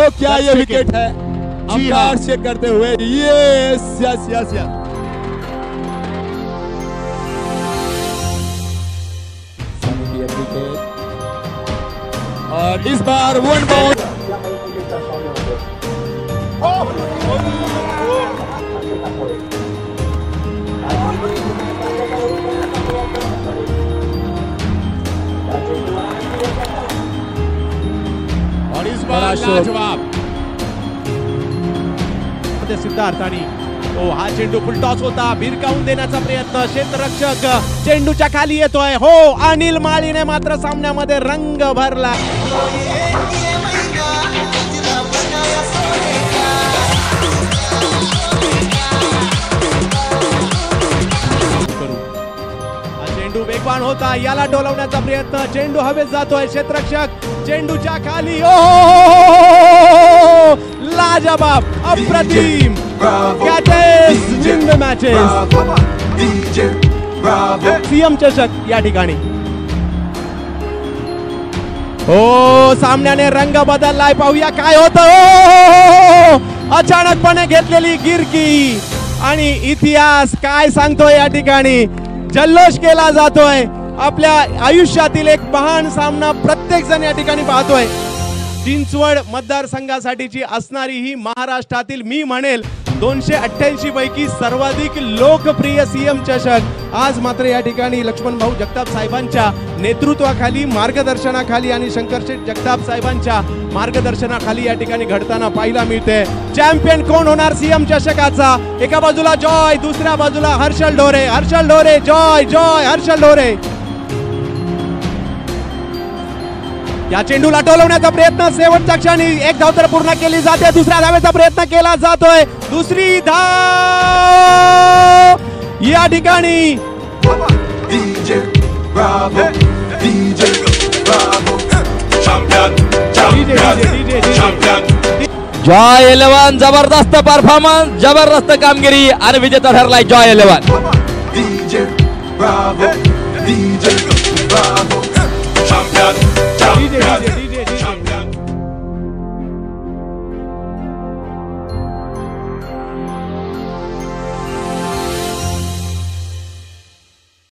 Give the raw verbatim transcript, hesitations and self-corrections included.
क्या ये विकेट है? अंपायर चेक करते हुए यस यस यस यस और इस बार वन बाउंड और इस बार लाजवाब सिद्धार्थ आणि हो हा चेंडू फुल टॉस होता, भिरकावून देण्याचा प्रयत्न, क्षेत्ररक्षक चेंडूच्या खाली येतोय. हो अनिल माळीने मात्र सामन्यामध्ये रंग भरला. चेंडू वेगवान होता, याला डोलवण्याचा प्रयत्न, चेंडू हवेत जातोय, क्षेत्ररक्षक चेंडूच्या खाली. ओ लाजवाब, अप्रतिम catches win the matches. CM चषक या ठिकाणी हो सामन्याने रंग बदललाय. पाहूया काय होतं. अचानकपणे घेतलेली गिरकी आणि इतिहास काय सांगतोय. या ठिकाणी जल्लोष केला जातोय. आपल्या आयुष्यातील एक महान सामना प्रत्येक जण या ठिकाणी पाहतोय. चिंचवड मतदारसंघासाठीची असणारी ही महाराष्ट्रातील मी म्हणेल दोनशे अठ्ठ्याऐंशी पैकी सर्वाधिक लोकप्रिय सीएम चषक आज मात्र या ठिकाणी लक्ष्मण भाऊ जगताप साहेबांच्या नेतृत्वाखाली, मार्गदर्शनाखाली आणि शंकरशेठ जगताप साहेबांच्या मार्गदर्शनाखाली या ठिकाणी घडताना पाहायला मिळते. चॅम्पियन कोण होणार सीएम चषकाचा? एका बाजूला जॉय, दुसऱ्या बाजूला हर्षल ढोरे. हर्षल ढोरे जॉय, जॉय हर्षल ढोरे. या चेंडूला टोलवण्याचा प्रयत्न, शेवटच्या क्षणी एक धाव तर पूर्ण केली जाते, दुसऱ्या धावेचा प्रयत्न केला जातोय, दुसरी धाव या ठिकाणी. जॉय इलेव्हन जबरदस्त परफॉर्मन्स, जबरदस्त कामगिरी आणि विजेता ठरलाय जॉय इलेव्हन.